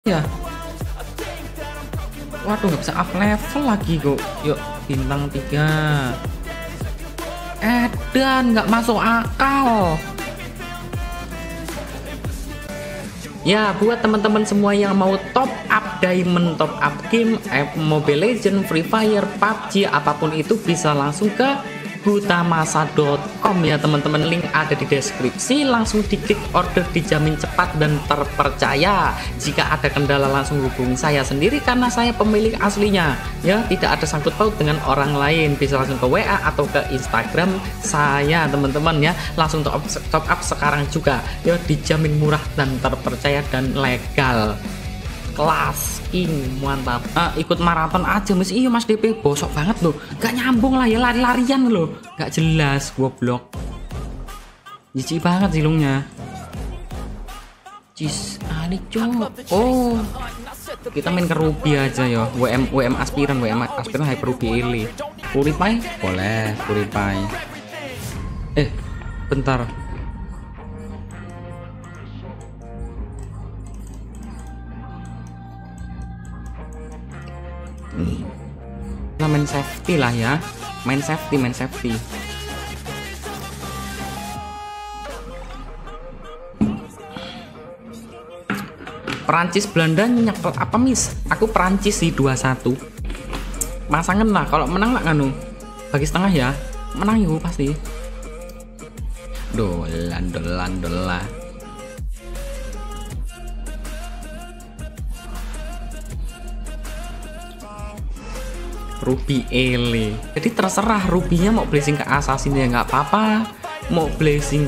Ya, waduh nggak bisa up level lagi kok. Yuk bintang 3. Dan nggak masuk akal. Ya, buat teman-teman semua yang mau top up diamond, top up game, Mobile Legends, Free Fire, PUBG, apapun itu bisa langsung ke hutamasa.com ya teman-teman, link ada di deskripsi, langsung diklik order, dijamin cepat dan terpercaya. Jika ada kendala langsung hubungi saya sendiri karena saya pemilik aslinya ya, tidak ada sangkut paut dengan orang lain, bisa langsung ke WA atau ke Instagram saya teman-teman ya, langsung top up sekarang juga ya, dijamin murah dan terpercaya dan legal. Kelas king mantap. Ikut maraton aja mas. Iya mas DP bosok banget loh, gak nyambung lah ya, lari-larian loh, gak jelas, goblok, jijik banget silungnya. Cis ali cok. Oh kita main ke Ruby aja ya, WM aspiran hyper Ruby ini. Purify boleh, Purify. Bentar, main safety lah ya, main safety. Perancis Belanda nyekel apa mis? Aku Perancis sih 2-1 pasangan lah, kalau menang lah nganu bagi setengah ya, menang yuk pasti. Dolan. Ruby ele. Jadi terserah Rubynya mau blessing ke assassin ya nggak apa-apa, mau blessing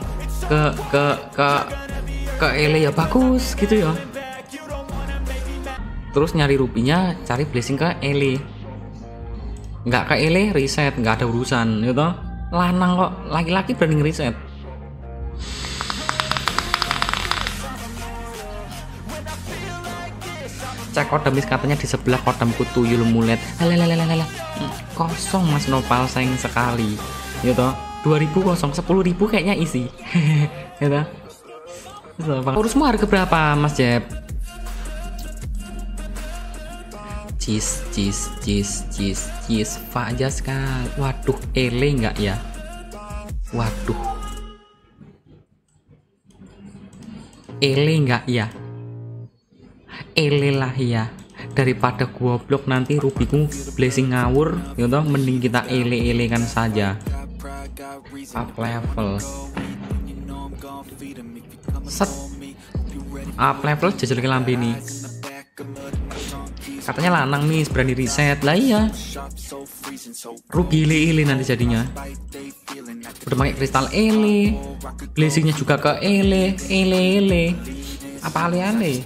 ke ele ya bagus gitu ya. Terus nyari Rubynya cari blessing ke ele, nggak ke ele reset, nggak ada urusan gitu. Lanang kok, laki-laki berani reset. Cek kodemis katanya di sebelah kodamku tuyul mulet. Kosong mas Nopal, sayang sekali gitu. 2000 kosong, 10.000 kayaknya isi gitu. Urusmu harga berapa mas Jeb? Cis Faja sekali. Waduh ele nggak ya, waduh ele nggak ya, ele lah ya, daripada goblok nanti Rubiku blessing ngawur gitu, mending kita ele kan saja. Up level set, up level jajal ke lambe nih. Katanya lanang nih berani reset lah, iya Ruby ele nanti jadinya. Udah pakai kristal ele, blessingnya juga ke ele apa ale.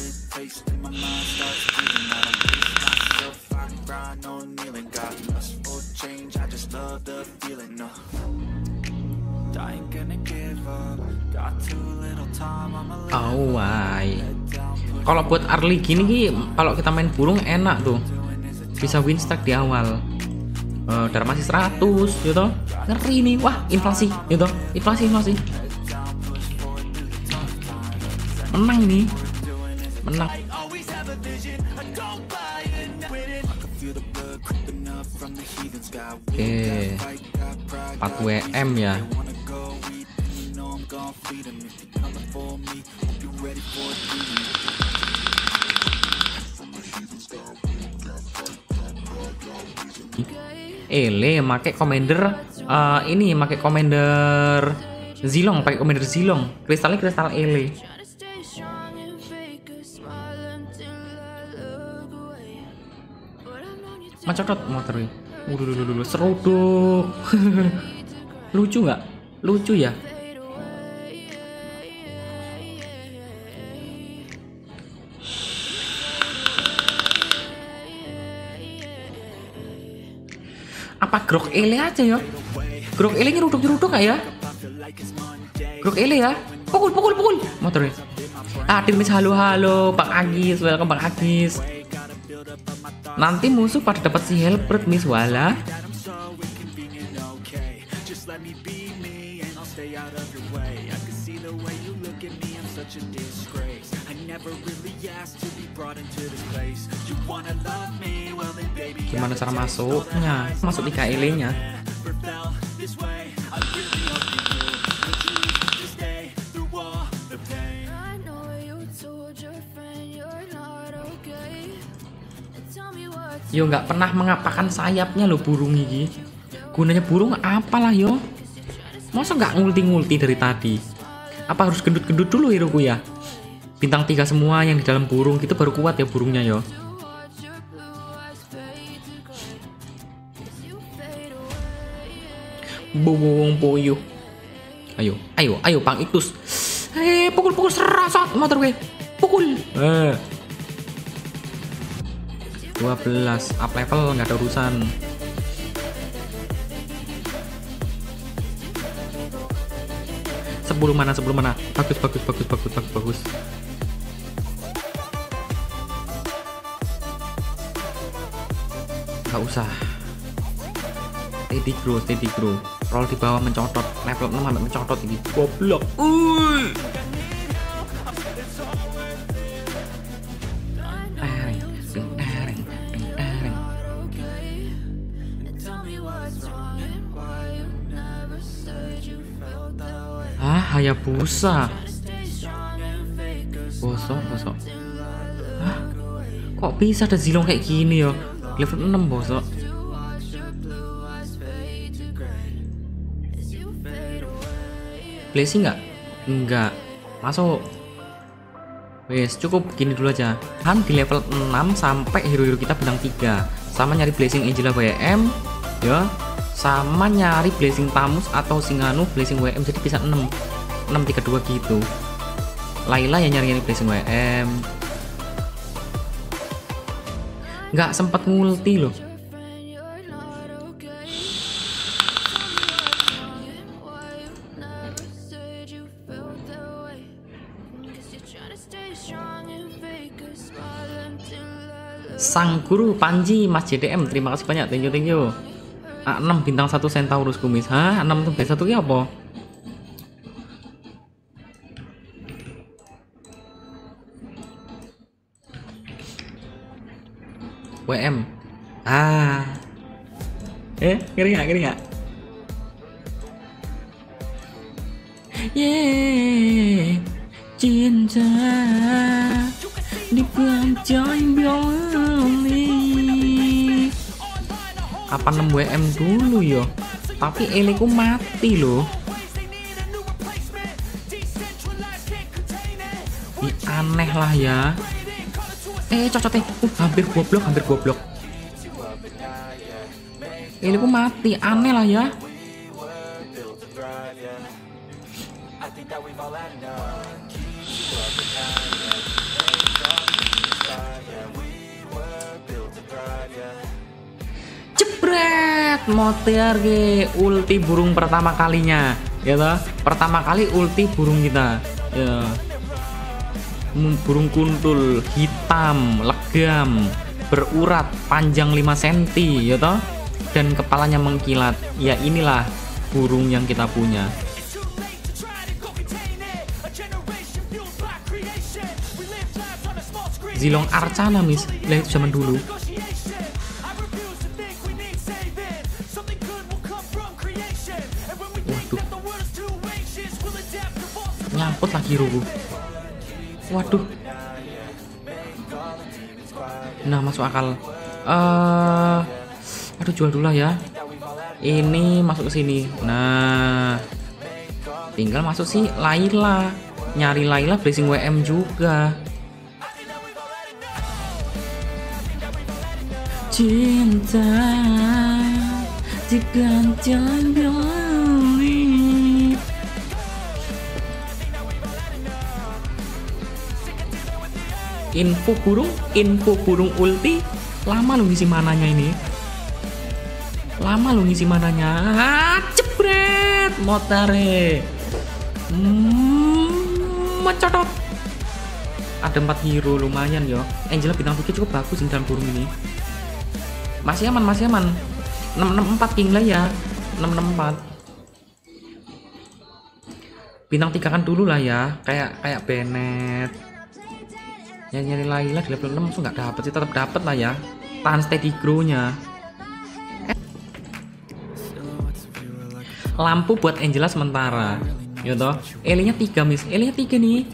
Kalau buat early gini kalau kita main burung enak tuh, bisa win stack di awal. Darah masih 100 gitu, ngeri nih. Wah inflasi gitu, inflasi menang nih, menang. Oke 4 WM ya. Ele make commander ini, make commander Zilong, pakai commander Zilong, kristalnya kristal ele. Macodot motor ini. Dulu seruduk. Lucu nggak? Lucu ya. Apa grok ele aja ya? Grok ele nyeruduk gak ya? Grok ele ya? Pukul motornya. Admin halo Bang Agis, welcome Bang Agis. Nanti musuh pada dapat si helper Miss Wala. Gimana cara masuknya? Masuk di KL nya. Yo nggak pernah mengapakan sayapnya lo burung ini. Gunanya burung apalah yo? Masa nggak ngulti-ngulti dari tadi? Apa harus gendut-gendut dulu hidupku ya? Bintang 3 semua yang di dalam burung itu baru kuat ya burungnya yo. Bowong puyuh. Ayo Pang Iktus. Pukul serasat motor gue. Pukul. 12 up level nggak ada urusan. Sebelum mana bagus. Nggak usah. Steady grow. Roll di bawah mencotot. Level 6 sampai mencotot ini. Goblok. Hayabusa. Bosok. Kok bisa ada Zilong kayak gini ya? Level 6 bosok. Blessing nggak? Enggak. Masuk. Wes, cukup gini dulu aja. Han di level 6 sampai hero-hero kita bintang 3. Sama nyari Blessing Angela WM ya. Sama nyari Blessing Tamus atau Singanu Blessing WM, jadi bisa 6-3-2 gitu. Layla yang nyari Blessing WM. Nggak sempat ngulti loh. Sang Guru Panji Mas JDM, terima kasih banyak, thank you. A6 bintang 1 Centaurus kumis. 6 tuh B1 ki apa? WM. Ngeri nggak? Cinta dipelajari biologis. Apa 6 WM dulu yo? Tapi eleku mati loh. Aneh lah ya. Cocok hampir goblok. Eleku mati, aneh lah ya. Jebret, motor ge ulti burung pertama kalinya, ya toh? Pertama kali ulti burung kita, ya. Burung kuntul, hitam, legam, berurat, panjang 5 cm, ya toh? Dan kepalanya mengkilat. Ya inilah burung yang kita punya. Zilong Arcana, Miss. Lah itu zaman dulu. Waduh. Nyangkut lagi rugu. Waduh. Nah, masuk akal. Aduh, jual dulu lah ya. Ini masuk ke sini. Nah, tinggal masuk sih Layla. Nyari Layla Blessing WM juga. Cinta dipelajari biologis. Info burung ulti. Lama lo ngisi mananya ini. Jebret motare. Mencotot. Ada 4 hero lumayan yo. Angela bintang 3 cukup bagus di dalam burung ini. Masih aman. 664 king lah ya. 664. Bintang 3 kan dulu lah ya. Kayak Bennett. Nyari Layla di level 6 langsung nggak dapet sih, tetap dapet lah ya. Tahan steady grow-nya. Lampu buat Angela sementara. Ya toh. Elinya 3 miss. Elinya 3 nih.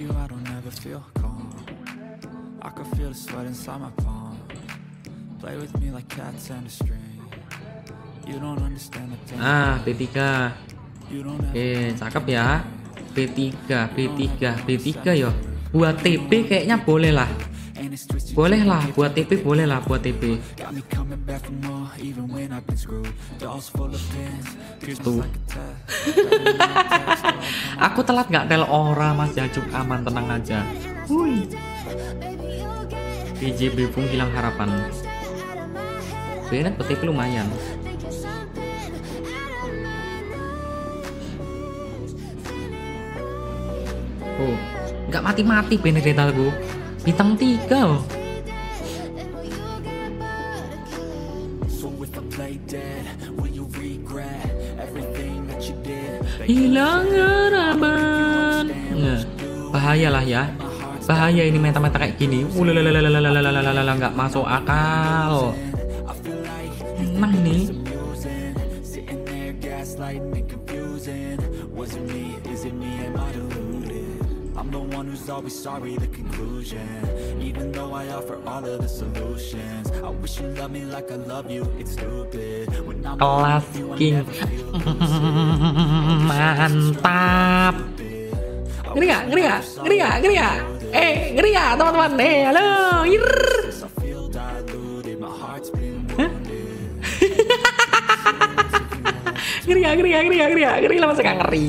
B3. Cakep ya. B3 ya. Buat TP kayaknya boleh lah. Boleh lah buat TP, boleh lah buat TP. Tuh. Aku telat nggak tel ora Mas Jacuk, aman tenang aja. BJB Bung hilang harapan. Benet buat TP lumayan. Oh, nggak mati-mati Benedettalku. Bintang 3 loh. Hilang harapan. Nah, bahaya lah ya. Bahaya ini meta-meta kayak gini. Nggak masuk akal. Menang nih. I'm the one who's always sorry, the conclusion. Even though I offer all of the solutions, I wish you love me like I love you, it's stupid. Kelas King. Mantap. Ngeri gak? Ngeri gak? Ngeri gak? Ngeri gak? Ngeri gak teman-teman? Halo. Ngeri gak? Ngeri gak? Ngeri gak? Ngeri gak? Ngeri lah, masa gak ngeri?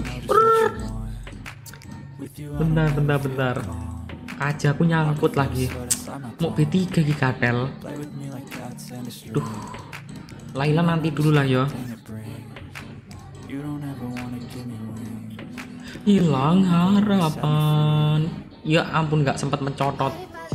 Bentar. Aja aku nyangkut lagi. Mau B3 lagi katel. Duh. Layla nanti dulu lah ya. Hilang harapan. Ya ampun, nggak sempat mencotot.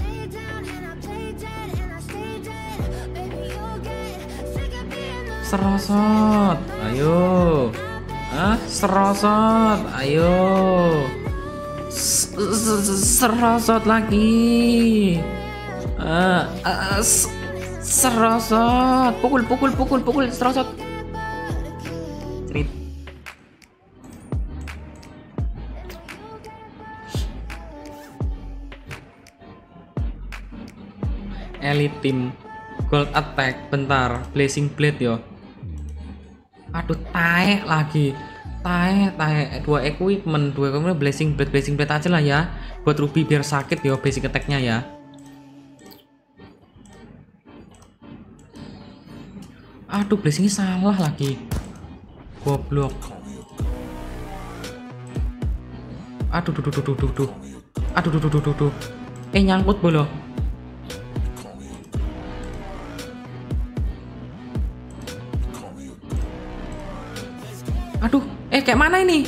Serosot. Ayo. Serosot. Ayo. Serosot lagi. Serosot. Pukul serosot. Cerit. Elite team gold attack. Bentar, blazing blade yo. Aduh, taek lagi. Taek 2 equipment blazing blade aja lah ya. Buat Ruby biar sakit ya basic attack-nya ya. Aduh, blazingnya salah lagi. Goblok. Aduh. Nyangkut bolo. Aduh, kayak mana ini?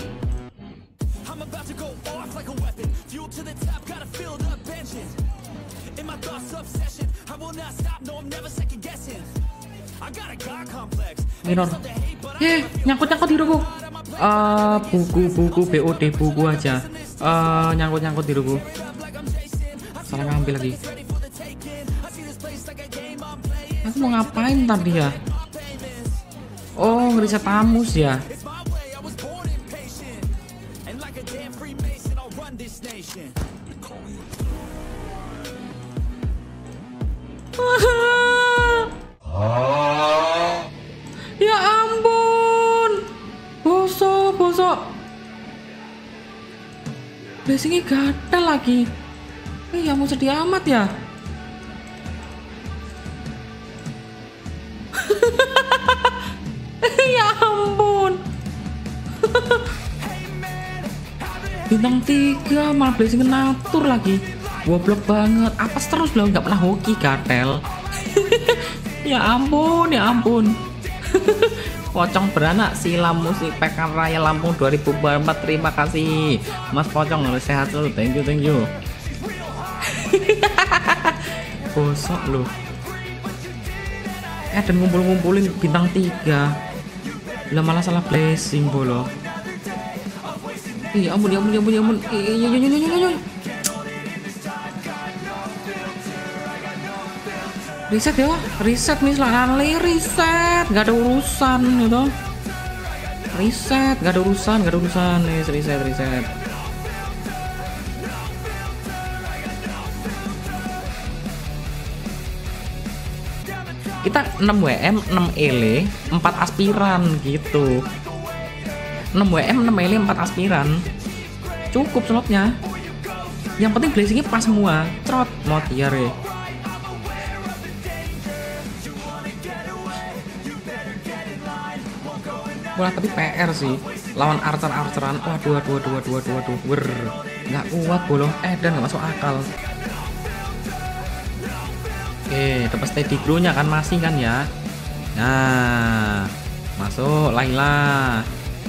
Minor. Nyangkut hidupku. Buku BOD buku aja. Nyangkut hidupku. Salah ngambil lagi. Aku mau ngapain tadi ya? Oh, ngeriset tamus ya. Ya ampun, bosok. Blazingnya gatel lagi. Ya mau sedih amat ya. Ya ampun. Bintang 3 malah blazing ngatur lagi. Goblok banget. Apa terus belum nggak pernah hoki gatel. Ya ampun. Pocong beranak silam musik Pekan Raya Lampung 2004. Terima kasih Mas Pocong, sehat dulu. Thank you. Bosok lu. Dan ngumpulin bintang 3. Lah malah salah blessing bolo. Ya ampun. Reset ya, reset nih Lanley, reset, nggak ada urusan gitu. Reset, nggak ada urusan nih, reset. Kita 6 WM, 6 ele, 4 aspiran gitu. 6 WM, 6 ele, 4 aspiran. Cukup slotnya. Yang penting blessingnya pas semua. Trot, mau tiar ya. Wah, tapi PR sih. Lawan archer-archeran. Waduh. Nggak kuat bolong. Dan nggak masuk akal. Oke, dapat steady grow-nya kan masih kan ya. Nah, masuk Layla.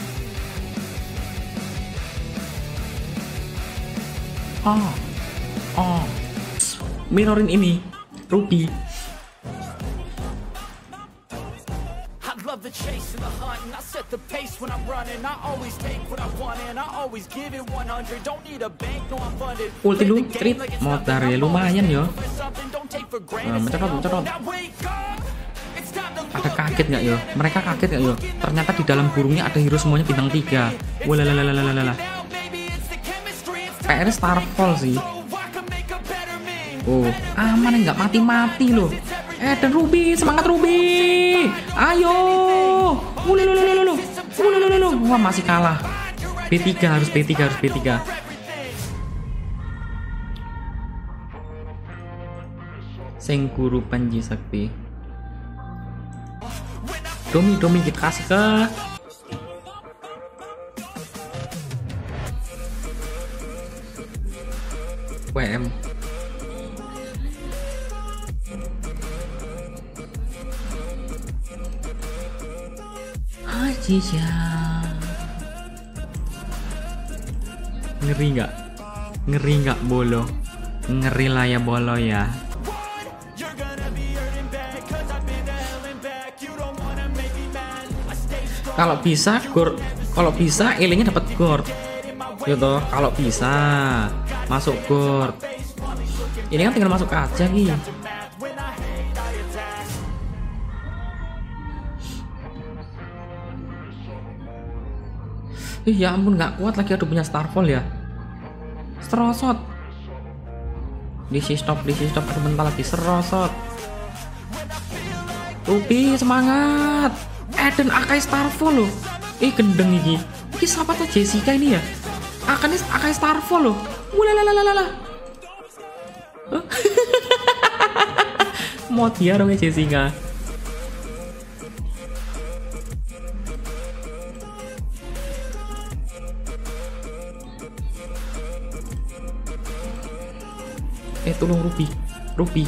Mirrorin ini Ruby. Ulti lu trip motor ya lumayan yo. Mencetot. Ada kaget nggak yo? Mereka kaget nggak yo? Ternyata di dalam burungnya ada hero semuanya bintang 3. Walalalalalala. PR Starfall sih. Oh, aman nggak mati loh. Dan Ruby, semangat Ruby. Ayo. Wah, masih kalah. B3 harus B3. Sing Guru Panji Sakti. Domi kita kasih ke WM. Ngeri nggak bolo? Ngeri lah ya bolo ya. Kalau bisa elingnya dapat gord gitu. Kalau bisa masuk gord. Ini kan tinggal masuk aja gitu. Ya ampun, nggak kuat lagi. Aduh, punya Starfall ya. Serosot. Disi stop. Aduh, bentar lagi serosot. Ruby semangat. Dan Akai Starfall loh. Gendeng iki. Iki siapa tuh Jessica ini ya? Akai Starfall loh. Walalalala. Mau dia dong Jessica. Tolong Ruby.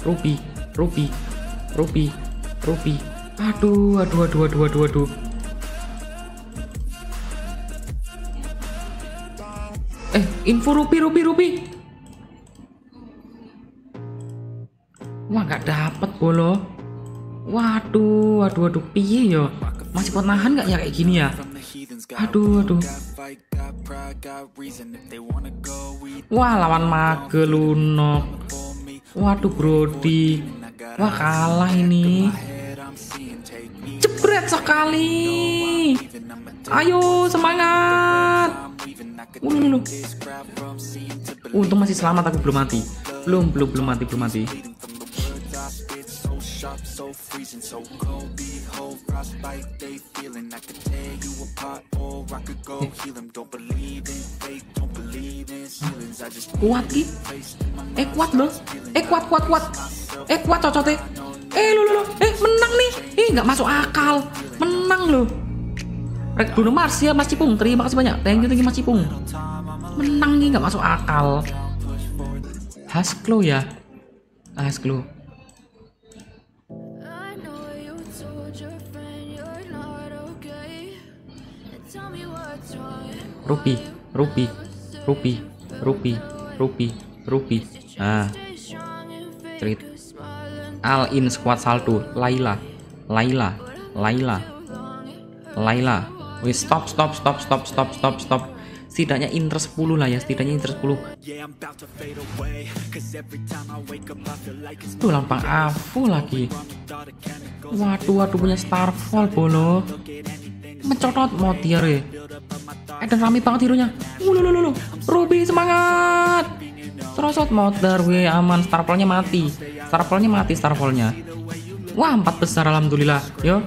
Aduh. Info Ruby. Wah, nggak dapet bolo. Waduh, piye yo? Masih kuat nahan nggak ya kayak gini ya? Aduh. Wah, lawan Mage Lunok. Waduh, Brody. Wah, kalah ini. Jebret sekali. Ayo, semangat. Untung masih selamat, aku belum mati. Belum mati. Kuat ki? Kuat loh. Kuat cocotnya. Menang nih. Nggak masuk akal. Menang loh. Rek Bruno Mars ya, Mas Cipung. Terima kasih banyak. Thank you Mas Cipung. Menang nih, nggak masuk akal. Hasklo ya. Hasklo. Ruby. Treat. All in squad salto. Layla. Wih, stop. Setidaknya inter 10 lah ya, setidaknya inter 10. Tuh lampang afu lagi. Waduh punya Starfall bolo. Mencotot motir ya. Dan rame banget hero-nya. Ruby semangat. Terosot motor gue aman, Starfallnya mati. Starfallnya. Wah, 4 besar alhamdulillah. Yo.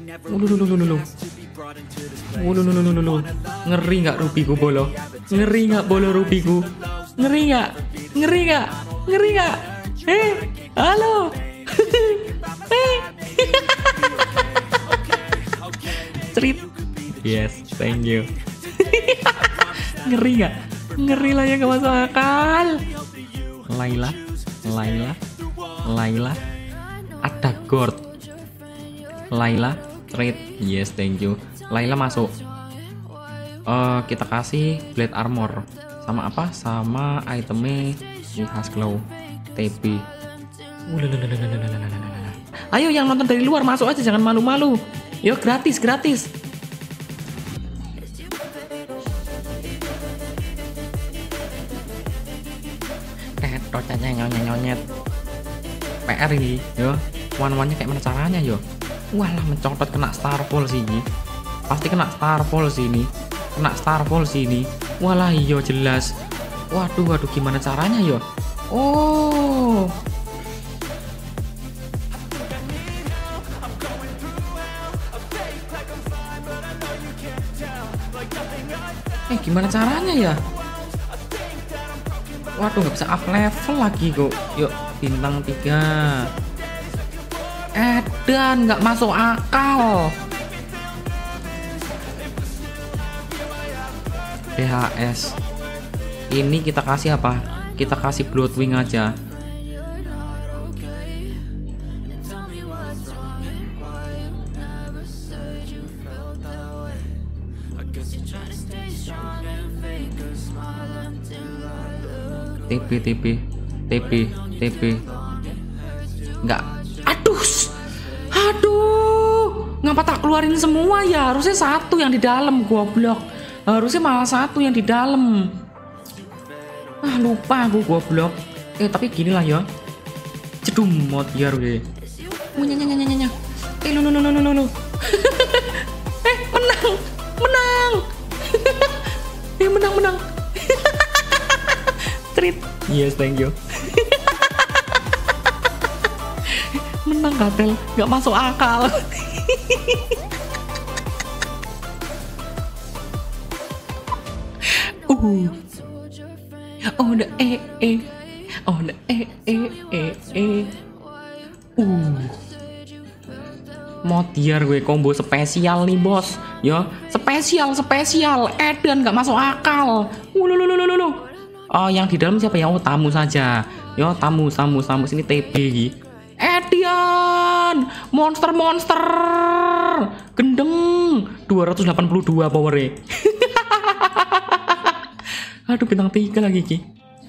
Ngeri nggak Rubiku bolo? Ngeri nggak bolo Rubiku? Ngeri nggak? Halo. Cerit. Yes, thank you. Ngeri nggak? Ngeri lah ya, gak masuk akal. Layla. Ada Gord. Layla, trade. Yes, thank you. Layla masuk. Kita kasih blade armor. Sama apa? Sama itemnya khas glow. TP. Ayo yang nonton dari luar masuk aja, jangan malu-malu. Yo, gratis. Nyonyet. PR ini, yo. One-one-nya kayak mana caranya, yo? Walah, mencotot kena Starfall sih ini. Pasti kena Starfall sini. Walah, iyo jelas. Waduh, gimana caranya, yo? Oh. Gimana caranya ya? Waduh, nggak bisa up level lagi kok. Yuk, bintang 3. Edan, nggak masuk akal. DHS. Ini kita kasih apa? Kita kasih Bloodwing aja. TP. Enggak. Aduh. Ngapa tak keluarin semua ya? Harusnya satu yang di dalam, goblok. Harusnya malah satu yang di dalam. Lupa aku, goblok. Tapi gini lah ya. Cedum mod biar gue. Nyanya. No. Menang. Treat. Yes, thank you. Menang Gatel, nggak masuk akal. Modiar gue combo spesial nih bos, yo spesial. Edan nggak masuk akal. Oh, yang di dalam siapa ya? Oh, tamu saja. Yo, tamu sini TB iki. Edian, monster. Gendeng 282 powernya. Aduh, bintang 3 lagi ki.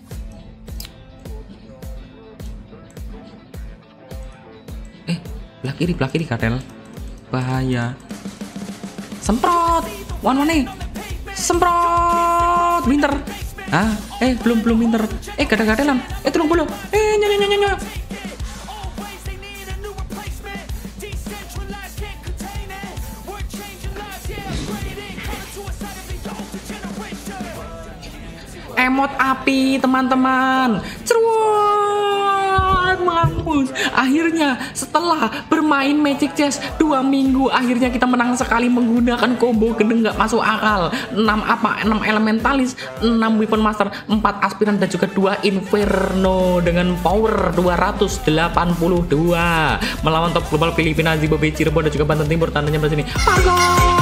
Belah kiri Karel. Bahaya. Semprot. One. Semprot. Winter. Belum winter. Gada-gadalan. Tolong belum. Nyonya. Emot api, teman-teman. Ceruat, mampus. Akhirnya setelah bermain Magic Chess 2 minggu, akhirnya kita menang sekali menggunakan combo gendeng nggak masuk akal. 6 elementalis, 6 weapon master, 4 aspiran dan juga 2 inferno dengan power 282 melawan top global Filipina, Zimbabwe, Cirebon dan juga Banten Timur. Tandanya bersini. Pargo.